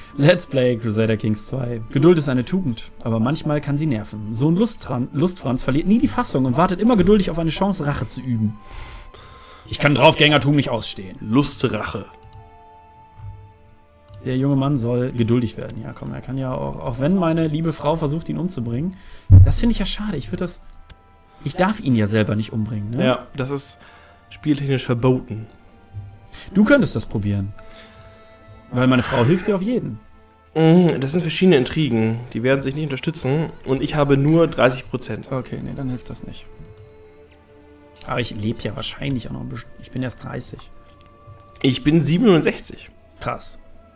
Let's Play Crusader Kings 2. Geduld ist eine Tugend, aber manchmal kann sie nerven. So ein Lustfranz verliert nie die Fassung und wartet immer geduldig auf eine Chance, Rache zu üben. Ich kann Draufgängertum nicht ausstehen. Lustrache. Der junge Mann soll geduldig werden. Ja, komm, er kann ja auch wenn meine liebe Frau versucht, ihn umzubringen. Das finde ich ja schade. Ich darf ihn ja selber nicht umbringen, ne? Ja, das ist spieltechnisch verboten. Du könntest das probieren. Weil meine Frau hilft dir auf jeden. Das sind verschiedene Intrigen. Die werden sich nicht unterstützen. Und ich habe nur 30%. Okay, nee, dann hilft das nicht. Aber ich lebe ja wahrscheinlich auch noch ein bisschen. Ich bin erst 30. Ich bin 67. Krass.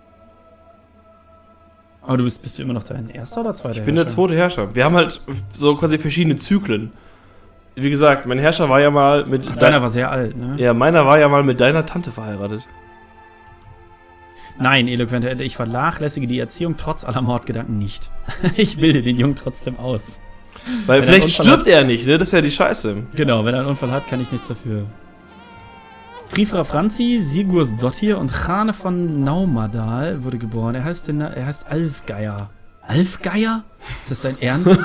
Aber du bist du immer noch dein erster oder zweiter Herrscher? Ich bin der zweite Herrscher. Wir haben halt so quasi verschiedene Zyklen. Wie gesagt, mein Herrscher war ja mal mit... Ach, deiner war sehr alt, ne? Ja, meiner war ja mal mit deiner Tante verheiratet. Nein, eloquente Ente, ich vernachlässige die Erziehung trotz aller Mordgedanken nicht. Ich bilde den Jungen trotzdem aus. Weil vielleicht stirbt er nicht, ne? Das ist ja die Scheiße. Genau, wenn er einen Unfall hat, kann ich nichts dafür. Briefra Franzi, Sigurdsdottir und Chane von Naumadal wurde geboren. Er heißt Alfgeier. Alfgeier? Ist das dein Ernst?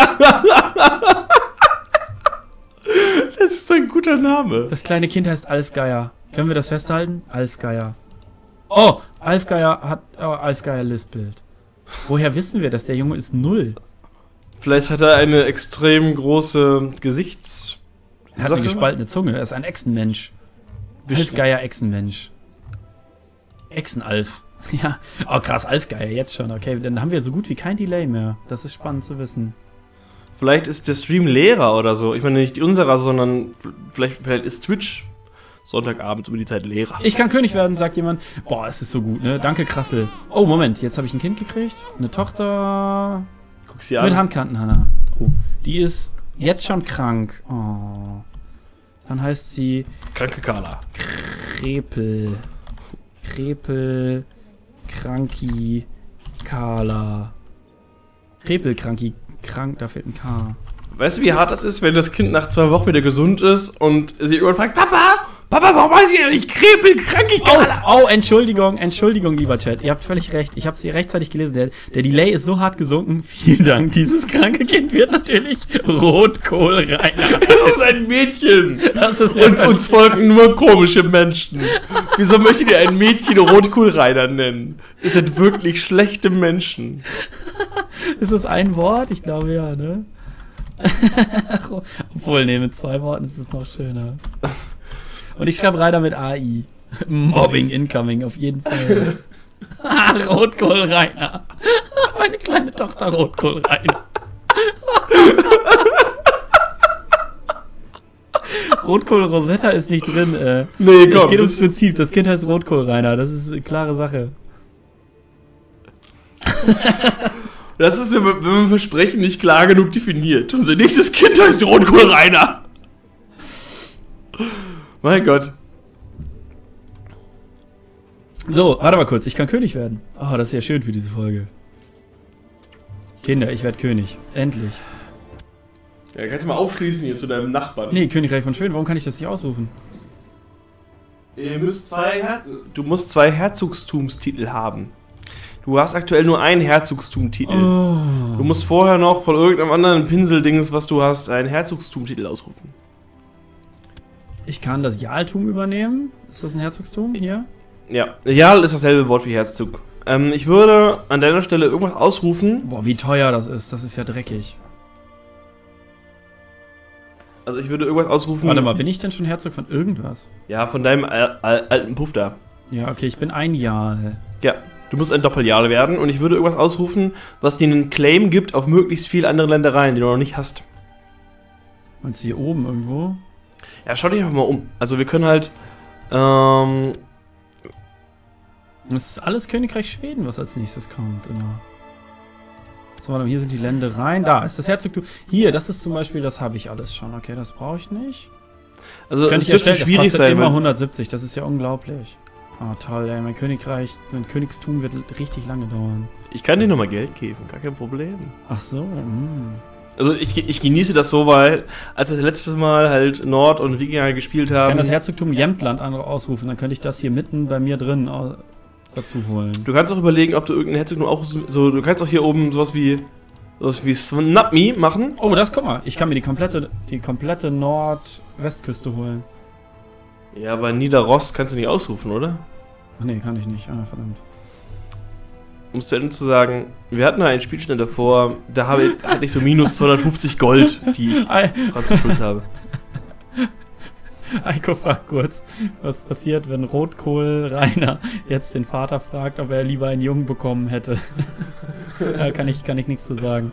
Das ist ein guter Name. Das kleine Kind heißt Alfgeier. Können wir das festhalten? Alfgeier. Oh, Alfgeier lispelt. Woher wissen wir, dass der Junge ist 0? Vielleicht hat er eine extrem große Gesichts... Er hat eine gespaltene Zunge. Er ist ein Echsenmensch. Alfgeier Echsenmensch. Echsenalf. Ja. Oh krass, Alfgeier jetzt schon. Okay, dann haben wir so gut wie kein Delay mehr. Das ist spannend zu wissen. Vielleicht ist der Stream leerer oder so. Ich meine nicht unserer, sondern vielleicht ist Twitch Sonntagabend um die Zeit leerer. Ich kann König werden, sagt jemand. Boah, es ist so gut, ne? Danke, Krassel. Oh, Moment, jetzt habe ich ein Kind gekriegt. Eine Tochter. Guck sie an. Mit Handkanten, Hannah. Oh, die ist jetzt schon krank. Oh. Dann heißt sie... Kranke Carla. Krepel, Kranki, Carla. Krepel, Kranki, krank, da fehlt ein K. Weißt du, wie hart das ist, wenn das Kind nach 2 Wochen wieder gesund ist und sie irgendwann fragt, Papa, warum weiß ich ja nicht? Krepel, Kranki, Carla. Oh, Entschuldigung, lieber Chat. Ihr habt völlig recht. Ich habe sie rechtzeitig gelesen. Der Delay ist so hart gesunken. Vielen Dank. Dieses kranke Kind wird natürlich Rotkohlreiner. Das ist ein Mädchen. Das ist und uns folgen nur komische Menschen. Wieso möchtet ihr ein Mädchen Rotkohlreiner nennen? Ihr seid wirklich schlechte Menschen. Ist das ein Wort? Ich glaube ja, ne? Obwohl, ne, mit 2 Worten ist es noch schöner. Und ich schreibe Reiner mit AI. Mobbing incoming, auf jeden Fall. Rotkohlreiner. Meine kleine Tochter Rotkohlreiner. Rotkohl Rosetta ist nicht drin. Nee, komm. Es geht ums Prinzip. Das Kind heißt Rotkohlreiner. Das ist eine klare Sache. Das ist, wenn man Versprechen nicht klar genug definiert. Unser nächstes Kind heißt Rotkohlreiner. Mein Gott. So, warte mal kurz. Ich kann König werden. Oh, das ist ja schön für diese Folge. Kinder, ich werde König. Endlich. Ja, kannst du mal aufschließen hier zu deinem Nachbarn. Nee, Königreich von Schweden. Warum kann ich das nicht ausrufen? Du musst 2 Herzogstumstitel haben. Du hast aktuell nur einen Herzogstumtitel. Oh. Du musst vorher noch von irgendeinem anderen Pinseldings, was du hast, einen Herzogstumtitel ausrufen. Ich kann das Jarltum übernehmen. Ist das ein Herzogstum hier? Ja, Jarl ist dasselbe Wort wie Herzog. Ich würde an deiner Stelle irgendwas ausrufen. Boah, wie teuer das ist. Das ist ja dreckig. Also ich würde irgendwas ausrufen. Warte mal, bin ich denn schon Herzog von irgendwas? Ja, von deinem alten Puff da. Ja, okay, ich bin ein Jarl. Ja, du musst ein Doppeljarl werden und ich würde irgendwas ausrufen, was dir einen Claim gibt auf möglichst viele andere Ländereien, die du noch nicht hast. Meinst du hier oben irgendwo? Ja, schau dich einfach mal um. Also wir können halt, Das ist alles Königreich Schweden, was als nächstes kommt, immer. So, warte mal, hier sind die Ländereien. Da ist das Herzogtum. Hier, das ist zum Beispiel, das habe ich alles schon. Okay, das brauche ich nicht. Also das es dürfte schwierig das kostet sein. Immer 170, das ist ja unglaublich. Oh, toll, ey, mein Königreich, mein Königstum wird richtig lange dauern. Ich kann dir nochmal Geld geben, gar kein Problem. Ach so, Also ich genieße das so, weil als wir das letzte Mal halt Nord- und Wikinger gespielt haben... Ich kann das Herzogtum Jämtland ausrufen, dann könnte ich das hier mitten bei mir drin... dazu holen. Du kannst auch überlegen, ob du irgendein Herzogtum auch so, du kannst auch hier oben sowas wie Snap Me machen. Oh, guck mal, ich kann mir die komplette Nordwestküste holen. Ja, aber Niederrost kannst du nicht ausrufen, oder? Ach nee, kann ich nicht. Ah, verdammt. Um es zu Ende zu sagen, wir hatten einen Spielstand davor, da hatte ich so minus 250 Gold, die ich Franz geschuldet habe. Eiko fragt kurz, was passiert, wenn Rotkohl Rainer jetzt den Vater fragt, ob er lieber einen Jungen bekommen hätte. Da kann ich nichts zu sagen.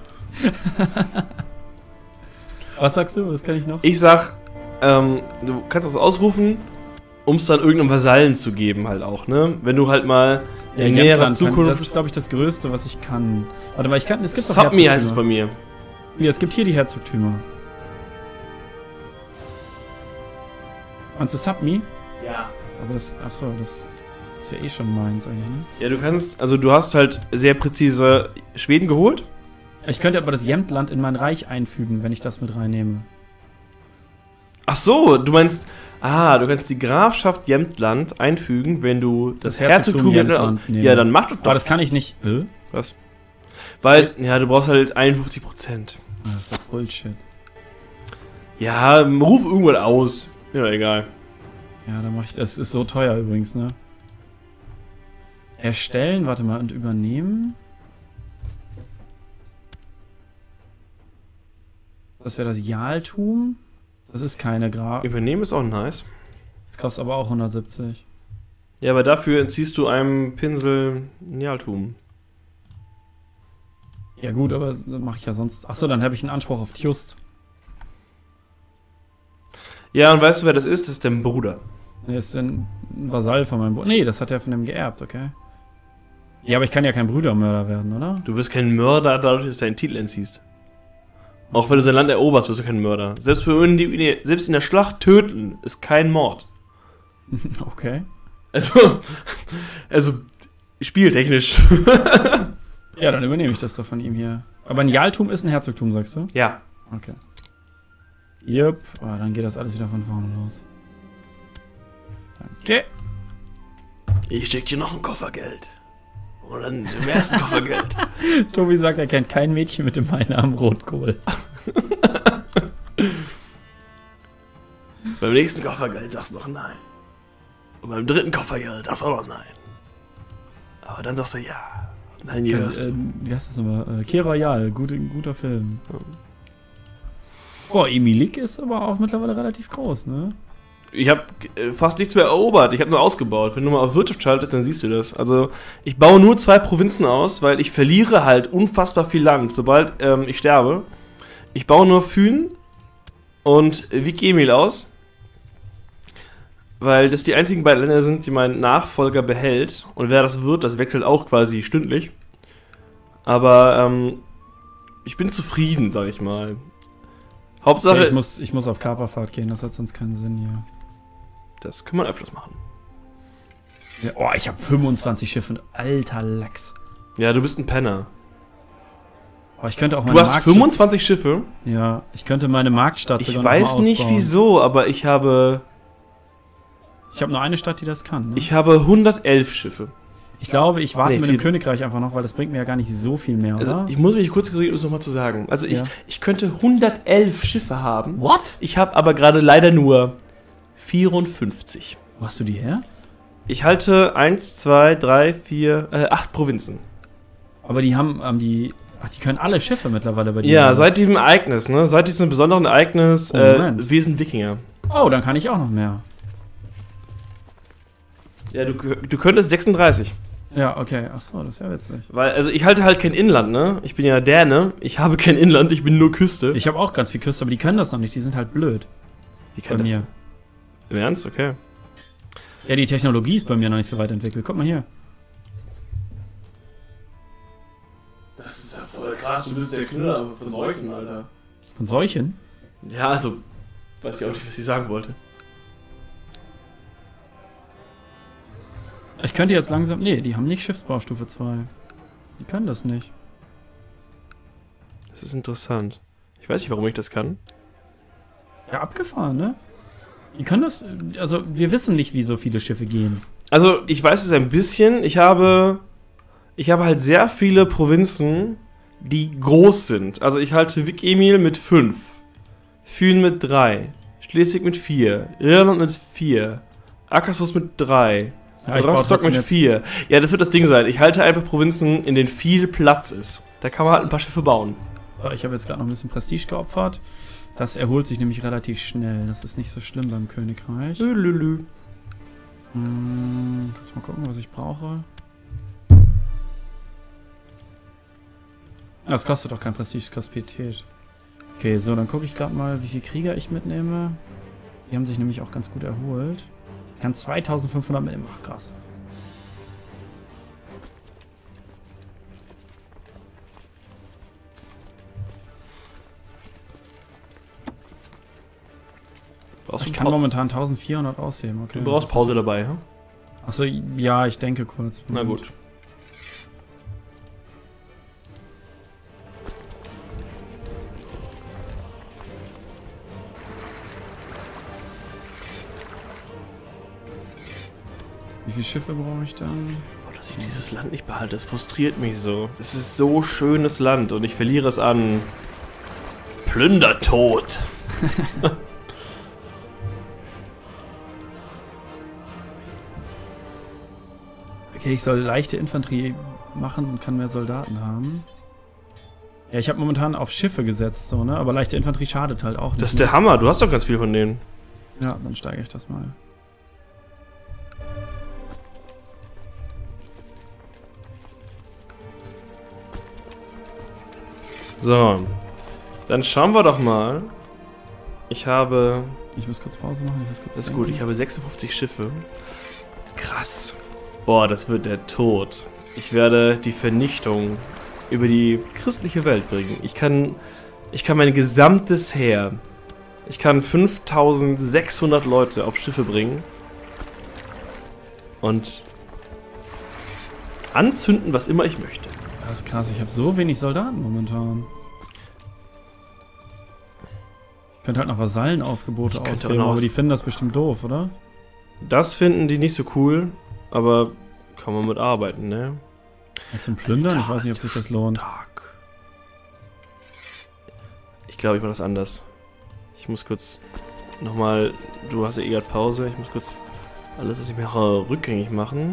Was sagst du? Was kann ich noch? Ich sag, du kannst was ausrufen, um es dann irgendeinem Vasallen zu geben halt auch, ne? Wenn du halt mal in näherer Zukunft... Das ist, glaube ich, das Größte, was ich kann. Warte mal, es gibt doch Subme heißt es bei mir. Ja, es gibt hier die Herzogtümer. Meinst du Subme? Ja. Aber das, achso, das ist ja eh schon meins eigentlich, ne? Ja, du kannst, also du hast halt sehr präzise Schweden geholt. Ich könnte aber das Jämtland in mein Reich einfügen, wenn ich das mit reinnehme. Ach so, du meinst, du kannst die Grafschaft Jämtland einfügen, wenn du das Herzogtum Jämtland nehmen. Ja, dann mach das doch. Aber das kann ich nicht. Was? Weil, ja, du brauchst halt 51%. Das ist doch Bullshit. Ja, ruf irgendwann aus. Ja, egal. Ja, dann mach ich. Es ist so teuer übrigens, ne? Erstellen, warte mal, und übernehmen. Das wäre das Jaltum. Das ist keine Graf. Übernehmen ist auch nice. Das kostet aber auch 170. Ja, aber dafür entziehst du einem Pinsel Jaltum. Ja gut, aber das mache ich ja sonst. Achso, dann habe ich einen Anspruch auf Tjust. Ja, und weißt du, wer das ist? Das ist dein Bruder. Der ist ein Vasall von meinem Bruder. Nee, das hat er von dem geerbt, okay. Ja, aber ich kann ja kein Brüdermörder werden, oder? Du wirst kein Mörder dadurch, dass du deinen Titel entziehst. Auch wenn du sein Land eroberst, wirst du kein Mörder. Selbst in der Schlacht töten ist kein Mord. Okay. Also spieltechnisch. Ja, dann übernehme ich das doch von ihm hier. Aber ein Jaltum ist ein Herzogtum, sagst du? Ja. Okay. Jupp. Oh, dann geht das alles wieder von vorne los. Okay. Ich steck dir noch ein Koffergeld. Und dann im ersten Koffergeld. Tobi sagt, er kennt kein Mädchen mit dem Beinamen Rotkohl. Beim nächsten Koffergeld sagst du noch nein. Und beim dritten Koffergeld sagst du auch noch nein. Aber dann sagst du ja. Nein, wie heißt das nochmal? Key Royale, guter Film. Boah, Emilik ist aber auch mittlerweile relativ groß, ne? Ich habe fast nichts mehr erobert, ich habe nur ausgebaut. Wenn du mal auf Wirtschaft schaltest, dann siehst du das. Also, ich baue nur 2 Provinzen aus, weil ich verliere halt unfassbar viel Land, sobald ich sterbe. Ich baue nur Fyn und Vik Emil aus, weil das die einzigen beiden Länder sind, die mein Nachfolger behält. Und wer das wird, das wechselt auch quasi stündlich. Aber ich bin zufrieden, sag ich mal. Hauptsache... Okay, ich muss auf Kaperfahrt gehen, das hat sonst keinen Sinn hier. Das kann man öfters machen. Ja, oh, ich habe 25 Schiffe. Alter Lachs. Ja, du bist ein Penner. Oh, ich könnte auch meine Du hast 25 Schiffe? Ja, ich könnte meine Marktstadt sogar noch mal ausbauen. Ich weiß nicht wieso, aber ich habe... Ich habe nur eine Stadt, die das kann. Ne? Ich habe 111 Schiffe. Ich glaube, ich warte mit dem Königreich einfach noch, weil das bringt mir ja gar nicht so viel mehr, oder? Also, ich muss mich kurz korrigieren, um es nochmal zu sagen. Also, ich könnte 111 Schiffe haben. What? Ich habe aber gerade leider nur 54. Wo hast du die her? Ich halte 1, 2, 3, 4, 8 Provinzen. Aber die haben die... Ach, die können alle Schiffe mittlerweile bei dir. Ja, seit diesem Ereignis, ne? Seit diesem besonderen Ereignis, wir sind Wikinger. Oh, dann kann ich auch noch mehr. Ja, du könntest 36. Ja, okay. Achso, das ist ja witzig. Weil, also ich halte halt kein Inland, ne? Ich bin ja Däne. Ich habe kein Inland, ich bin nur Küste. Ich habe auch ganz viel Küste, aber die können das noch nicht. Die sind halt blöd. Wie kann das? Mir. Im Ernst? Okay. Ja, die Technologie ist bei mir noch nicht so weit entwickelt. Guck mal hier. Das ist ja voll krass. Du bist der Knüller von Seuchen, Alter. Von Seuchen? Ja, also, weiß ich auch nicht, was ich sagen wollte. Ich könnte jetzt langsam... Nee, die haben nicht Schiffsbaustufe 2. Die können das nicht. Das ist interessant. Ich weiß nicht, warum ich das kann. Ja, abgefahren, ne? Die können das... Also, wir wissen nicht, wie so viele Schiffe gehen. Also, ich weiß es ein bisschen. Ich habe halt sehr viele Provinzen, die groß sind. Also, ich halte Vik Emil mit 5, Fyn mit 3, Schleswig mit 4, Irland mit 4, Akassos mit 3, Ja, ich Rostock mit 4. Ja, das wird das Ding sein. Ich halte einfach Provinzen, in denen viel Platz ist. Da kann man halt ein paar Schiffe bauen. Ich habe jetzt gerade noch ein bisschen Prestige geopfert. Das erholt sich nämlich relativ schnell. Das ist nicht so schlimm beim Königreich. Lülülü. Kannst mal gucken, was ich brauche. Das kostet doch kein Prestige, das kostet Pietät. Okay, so, dann gucke ich gerade mal, wie viele Krieger ich mitnehme. Die haben sich nämlich auch ganz gut erholt. Ich kann 2500 mitnehmen. Ach, krass. Ich kann momentan 1400 ausheben, okay. Du brauchst Pause dabei, ja? Achso, ja, ich denke kurz. Na gut. Wie viele Schiffe brauche ich dann? Oh, dass ich dieses Land nicht behalte, das frustriert mich so. Es ist so schönes Land und ich verliere es an Plündertod. Okay, ich soll leichte Infanterie machen und kann mehr Soldaten haben. Ja, ich habe momentan auf Schiffe gesetzt, so, ne? Aber leichte Infanterie schadet halt auch nicht. Das ist der Hammer, du hast doch ganz viel von denen. Ja, dann steige ich das mal. So, dann schauen wir doch mal. Ich muss kurz Pause machen, Das ist gut, ich habe 56 Schiffe. Krass. Boah, das wird der Tod. Ich werde die Vernichtung über die christliche Welt bringen. Ich kann mein gesamtes Heer, ich kann 5600 Leute auf Schiffe bringen und anzünden, was immer ich möchte. Das ist krass, ich habe so wenig Soldaten momentan. Ich könnte halt noch Vasallenaufgebote ausheben, aber die finden das bestimmt doof, oder? Das finden die nicht so cool, aber kann man mit arbeiten, ne? Ja, zum Plündern? Ich weiß nicht, ob sich das lohnt. Ich glaube, ich mache das anders. Ich muss kurz nochmal... Du hast ja eh gerade Pause. Ich muss kurz alles, was ich mache, rückgängig machen.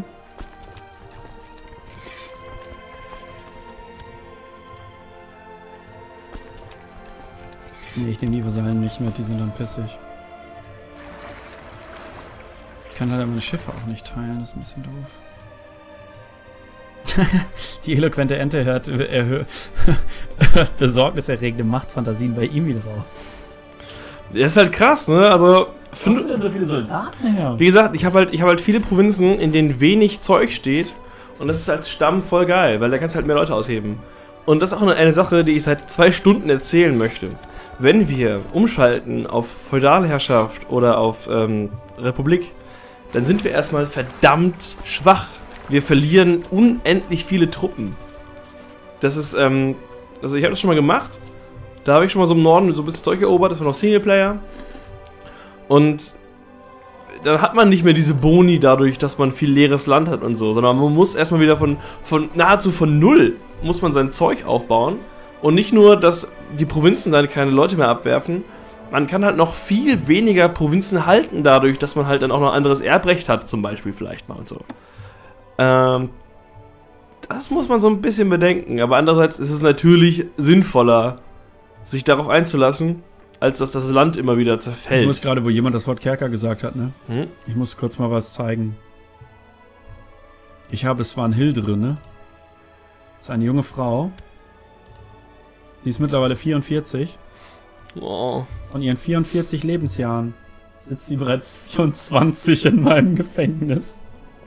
Nee, ich nehme die Vasallen nicht mit, die sind dann pissig. Ich kann leider meine Schiffe auch nicht teilen, das ist ein bisschen doof. Die eloquente Ente hört besorgniserregende Machtfantasien bei ihm wieder raus. Das ist halt krass, ne? Also... Was sind denn so viele Soldaten her? Wie gesagt, ich habe halt viele Provinzen, in denen wenig Zeug steht. Und das ist als Stamm voll geil, weil da kannst du halt mehr Leute ausheben. Und das ist auch eine Sache, die ich seit 2 Stunden erzählen möchte. Wenn wir umschalten auf Feudalherrschaft oder auf Republik, dann sind wir erstmal verdammt schwach. Wir verlieren unendlich viele Truppen. Das ist, also ich habe das schon mal gemacht. Da habe ich schon mal so im Norden so ein bisschen Zeug erobert, das war noch Singleplayer. Und dann hat man nicht mehr diese Boni dadurch, dass man viel leeres Land hat und so, sondern man muss erstmal wieder von nahezu von null muss man sein Zeug aufbauen. Und nicht nur, dass die Provinzen dann keine Leute mehr abwerfen, man kann halt noch viel weniger Provinzen halten dadurch, dass man halt dann auch noch anderes Erbrecht hat, zum Beispiel vielleicht mal und so. Das muss man so ein bisschen bedenken, aber andererseits ist es natürlich sinnvoller, sich darauf einzulassen, als dass das Land immer wieder zerfällt. Ich muss gerade, wo jemand das Wort Kerker gesagt hat, ne? Hm? Ich muss kurz mal was zeigen. Ich habe Svanhildre, ne? Das ist eine junge Frau. Sie ist mittlerweile 44. Oh. Von ihren 44 Lebensjahren sitzt sie bereits 24 in meinem Gefängnis.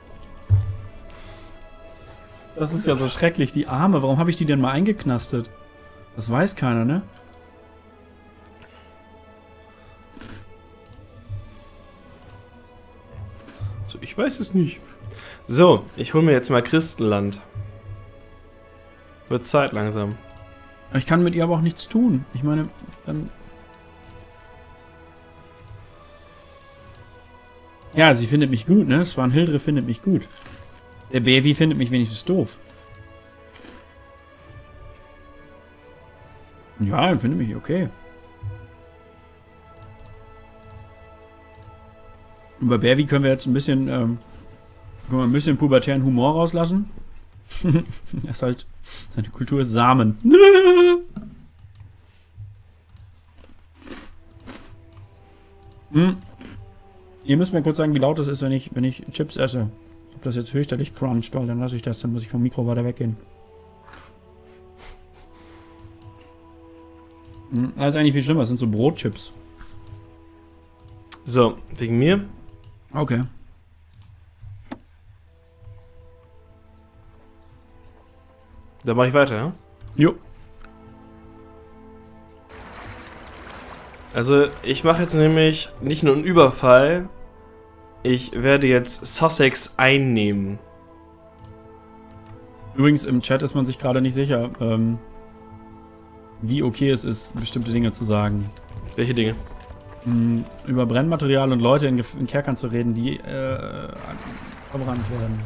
Das ist ja so schrecklich, die Arme. Warum habe ich die denn mal eingeknastet? Das weiß keiner, ne? So, ich weiß es nicht. So, ich hole mir jetzt mal Christenland. Wird Zeit langsam. Ich kann mit ihr aber auch nichts tun. Ich meine, dann... Ja, sie findet mich gut, ne? Swanhildre findet mich gut. Der Baby findet mich wenigstens doof. Ja, er findet mich okay. Über Baby können wir jetzt ein bisschen, pubertären Humor rauslassen. Er ist halt, seine Kultur ist Samen. Ihr müsst mir kurz sagen, wie laut es ist, wenn ich Chips esse. Ob das jetzt fürchterlich cruncht, weil dann lasse ich das, dann muss ich vom Mikro weiter weggehen. Das ist eigentlich viel schlimmer, das sind so Brotchips. So, wegen mir. Okay. Da mache ich weiter, ja? Jo. Also, ich mache jetzt nämlich nicht nur einen Überfall, ich werde jetzt Sussex einnehmen. Übrigens, im Chat ist man sich gerade nicht sicher, wie okay es ist, bestimmte Dinge zu sagen. Welche Dinge? Über Brennmaterial und Leute in Kerkern zu reden, die verbrannt werden.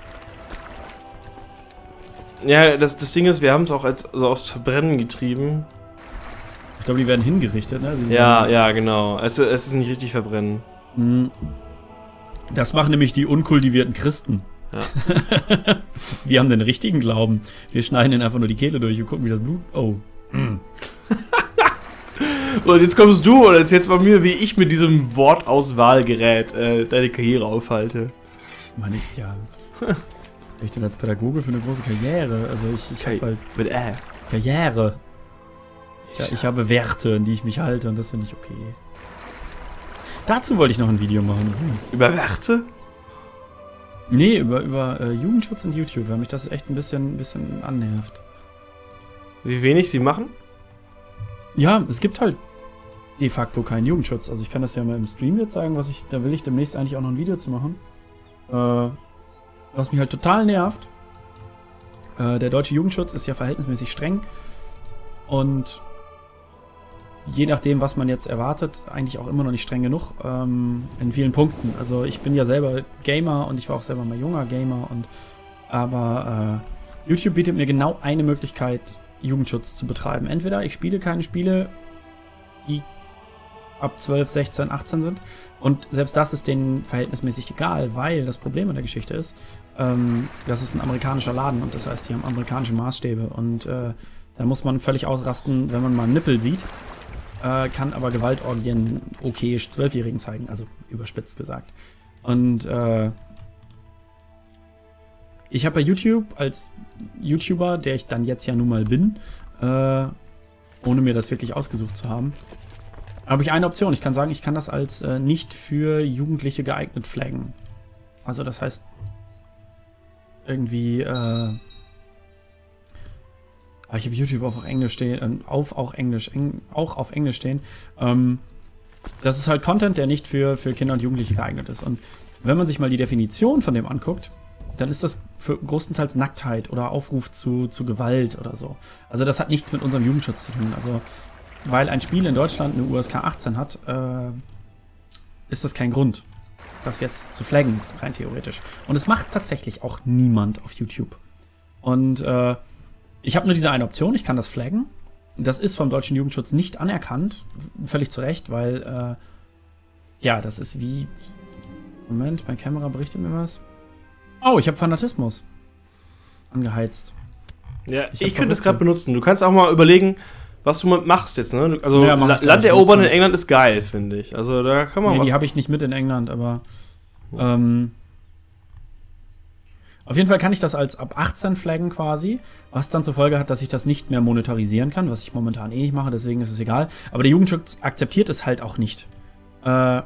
Ja, das Ding ist, wir haben es auch aus Verbrennen getrieben. Ich glaube, die werden hingerichtet, ne? Ja, genau. Es ist nicht richtig verbrennen. Das machen nämlich die unkultivierten Christen. Ja. Wir haben den richtigen Glauben. Wir schneiden ihnen einfach nur die Kehle durch und gucken, wie das Blut... Oh. Und jetzt kommst du und erzählst bei mir, wie ich mit diesem Wortauswahlgerät deine Karriere aufhalte. Meine, ja. Ich denn als Pädagoge für eine große Karriere? Also ich habe halt... Mit Karriere. Ja, ich habe Werte, an die ich mich halte und das finde ich okay. Dazu wollte ich noch ein Video machen übrigens. Über Werte? Nee, über Jugendschutz und YouTube, weil mich das echt ein bisschen annervt. Wie wenig sie machen? Ja, es gibt halt de facto keinen Jugendschutz. Also ich kann das ja mal im Stream jetzt sagen, da will ich demnächst eigentlich auch noch ein Video zu machen. Was mich halt total nervt. Der deutsche Jugendschutz ist ja verhältnismäßig streng. Und je nachdem, was man jetzt erwartet, eigentlich auch immer noch nicht streng genug in vielen Punkten. Also ich bin ja selber Gamer und ich war auch selber mal junger Gamer. Aber YouTube bietet mir genau eine Möglichkeit, Jugendschutz zu betreiben. Entweder ich spiele keine Spiele, die ab 12, 16, 18 sind. Und selbst das ist denen verhältnismäßig egal, weil das Problem an der Geschichte ist, das ist ein amerikanischer Laden und das heißt, die haben amerikanische Maßstäbe. Und da muss man völlig ausrasten, wenn man mal einen Nippel sieht, kann aber Gewaltorgien okayisch 12-Jährigen zeigen, also überspitzt gesagt. Und ich habe bei YouTube als YouTuber, der ich dann jetzt ja nun mal bin, ohne mir das wirklich ausgesucht zu haben, habe ich eine Option. Ich kann sagen, ich kann das als nicht für Jugendliche geeignet flaggen. Also das heißt, irgendwie, ich habe YouTube auch auf Englisch stehen, auch auf Englisch stehen. Das ist halt Content, der nicht für Kinder und Jugendliche geeignet ist. Und wenn man sich mal die Definition von dem anguckt, dann ist das für größtenteils Nacktheit oder Aufruf zu Gewalt oder so. Also das hat nichts mit unserem Jugendschutz zu tun. Also weil ein Spiel in Deutschland eine USK 18 hat, ist das kein Grund, das jetzt zu flaggen, rein theoretisch. Und es macht tatsächlich auch niemand auf YouTube. Und ich habe nur diese eine Option, ich kann das flaggen. Das ist vom deutschen Jugendschutz nicht anerkannt, völlig zu Recht, weil, ja, das ist wie... Moment, meine Kamera berichtet mir was. Oh, ich habe Fanatismus angeheizt. Ja, ich könnte das gerade benutzen. Du kannst auch mal überlegen, was du machst jetzt, ne? Also, ja, Land erobern in England ist geil, finde ich. Also, da kann man die habe ich nicht mit in England, aber auf jeden Fall kann ich das als ab 18 flaggen quasi, was dann zur Folge hat, dass ich das nicht mehr monetarisieren kann, was ich momentan eh nicht mache, deswegen ist es egal. Aber der Jugendschutz akzeptiert es halt auch nicht. Das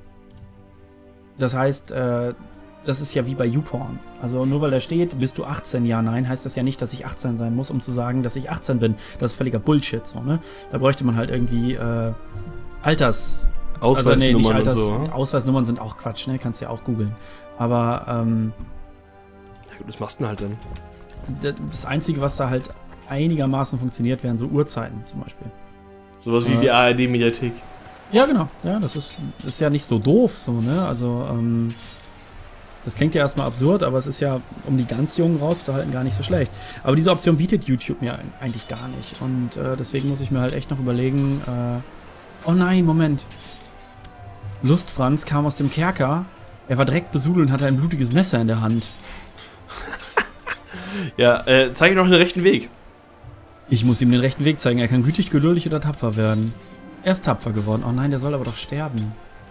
heißt, das ist ja wie bei YouPorn. Also nur weil da steht, bist du 18, ja, nein, heißt das ja nicht, dass ich 18 sein muss, um zu sagen, dass ich 18 bin. Das ist völliger Bullshit, so, ne? Da bräuchte man halt irgendwie Ausweisnummern und so. Ausweisnummern sind auch Quatsch, ne? Kannst du ja auch googeln. Aber, ja gut, das machst du halt dann. Das Einzige, was da halt einigermaßen funktioniert, wären so Uhrzeiten zum Beispiel. Sowas wie die ARD-Mediathek. Ja, genau. Ja, das ist ja nicht so doof, so, ne? Also, das klingt ja erstmal absurd, aber es ist ja, um die ganz Jungen rauszuhalten, gar nicht so schlecht. Aber diese Option bietet YouTube mir eigentlich gar nicht. Und deswegen muss ich mir halt echt noch überlegen, oh nein, Moment. Lustfranz kam aus dem Kerker. Er war direkt besudelt und hatte ein blutiges Messer in der Hand. Ja, zeige noch den rechten Weg. Ich muss ihm den rechten Weg zeigen. Er kann gütig, geduldig oder tapfer werden. Er ist tapfer geworden. Oh nein, der soll aber doch sterben.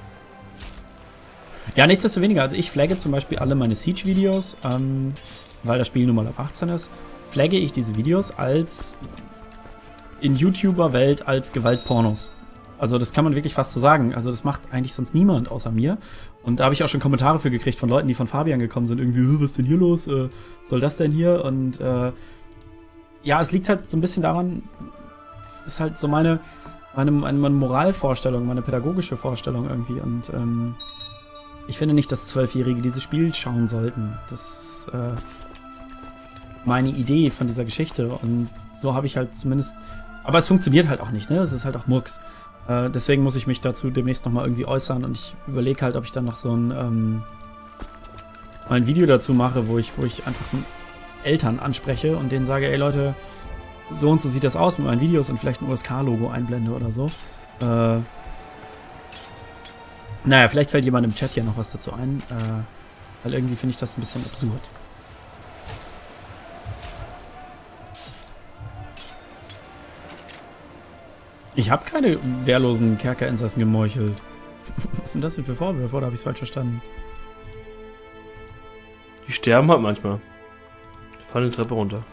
Ja, nichtsdestoweniger. Also ich flagge zum Beispiel alle meine Siege-Videos, weil das Spiel nun mal ab 18 ist, flagge ich diese Videos als in YouTuber-Welt als Gewaltpornos. Also das kann man wirklich fast so sagen. Also das macht eigentlich sonst niemand außer mir. Und da habe ich auch schon Kommentare für gekriegt von Leuten, die von Fabian gekommen sind. Irgendwie, was ist denn hier los? Soll das denn hier? Und ja, es liegt halt so ein bisschen daran, ist halt so meine Moralvorstellung, meine pädagogische Vorstellung irgendwie. Und ich finde nicht, dass 12-Jährige dieses Spiel schauen sollten. Das ist meine Idee von dieser Geschichte. Und so habe ich halt zumindest... Aber es funktioniert halt auch nicht, ne? Es ist halt auch Murks. Deswegen muss ich mich dazu demnächst nochmal irgendwie äußern. Und ich überlege halt, ob ich dann noch so mal ein Video dazu mache, wo ich einfach Eltern anspreche und denen sage, ey Leute, so und so sieht das aus mit meinen Videos und vielleicht ein USK-Logo einblende oder so. Naja, vielleicht fällt jemand im Chat hier noch was dazu ein, weil irgendwie finde ich das ein bisschen absurd. Ich habe keine wehrlosen Kerkerinsassen gemeuchelt. Was sind das denn für Vorwürfe? Oder habe ich es falsch verstanden? Die sterben halt manchmal. Die fallen die Treppe runter.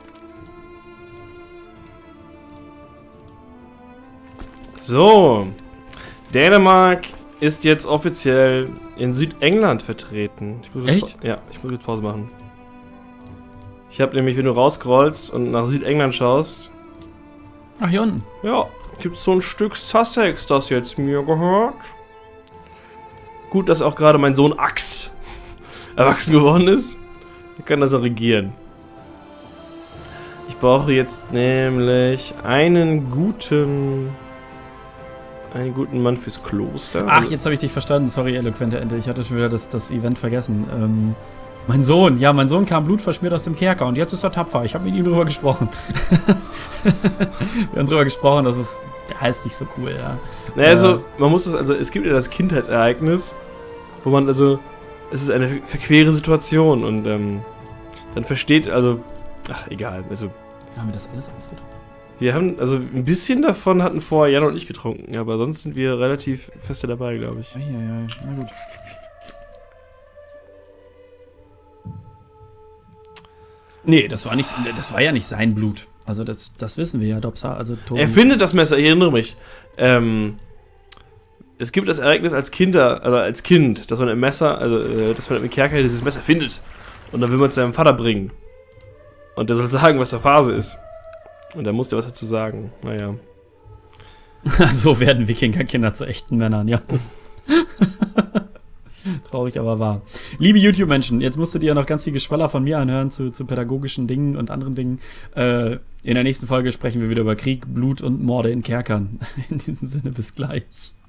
So. Dänemark ist jetzt offiziell in Südengland vertreten. Echt? Ja, ich muss jetzt Pause machen. Ich habe nämlich, wenn du rausscrollst und nach Südengland schaust... Ach, hier unten. Ja, gibt es so ein Stück Sussex, das jetzt mir gehört. Gut, dass auch gerade mein Sohn Axt erwachsen geworden ist. Er kann das auch regieren. Ich brauche jetzt nämlich einen guten Mann fürs Kloster. Ach, jetzt habe ich dich verstanden. Sorry, eloquente Ente. Ich hatte schon wieder das Event vergessen. Mein Sohn kam blutverschmiert aus dem Kerker und jetzt ist er tapfer. Ich habe mit ihm drüber gesprochen. Wir haben drüber gesprochen, das heißt nicht so cool, ja. Naja, also, es gibt ja das Kindheitsereignis, wo man, es ist eine verquere Situation und dann versteht, ach, egal, Haben wir das alles ausgedrückt? Wir haben, ein bisschen davon hatten vorher Jan und ich getrunken, aber sonst sind wir relativ feste dabei, glaube ich. Eieiei, na gut. Nee, das war ja nicht sein Blut. Also das wissen wir ja, Dobsa. Also er findet das Messer, ich erinnere mich. Es gibt das Ereignis als Kind, dass man im Messer, dass man im Kerker dieses Messer findet. Und dann will man es seinem Vater bringen. Und der soll sagen, was der Phase ist. Und dann muss der was dazu sagen. Naja. So werden Wikingerkinder zu echten Männern, ja. Traurig, aber wahr. Liebe YouTube-Menschen, jetzt musst du dir ja noch ganz viel Geschwaller von mir anhören zu pädagogischen Dingen und anderen Dingen. In der nächsten Folge sprechen wir wieder über Krieg, Blut und Morde in Kerkern. In diesem Sinne, bis gleich.